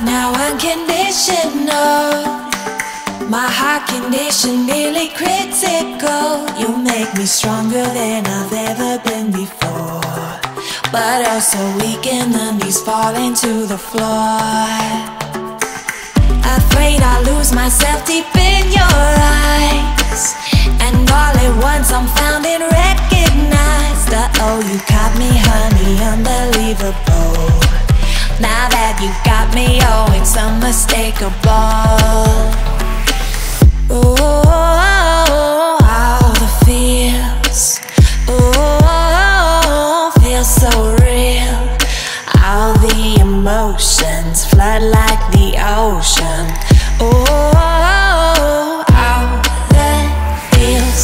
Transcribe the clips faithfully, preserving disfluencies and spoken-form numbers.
love now unconditional. My heart condition nearly critical. You make me stronger than I've ever been before, but also weak and the knees falling to the floor. Afraid I'll lose myself deep in your eyes, and all at once I'm found and recognized. Uh-oh, you caught me, honey, unbelievable. Now that you got me, oh, it's unmistakable. Oh, all the feels, oh, feels so real. All the emotions flood like the ocean. Oh, all the feels.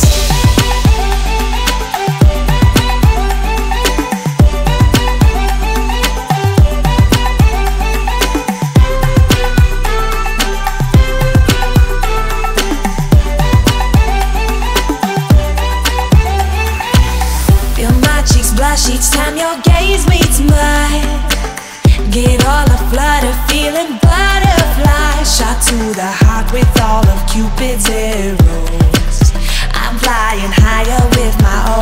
Blush each time your gaze meets mine. Get all a flutter, feeling butterflies. Shot to the heart with all of Cupid's arrows. I'm flying higher with my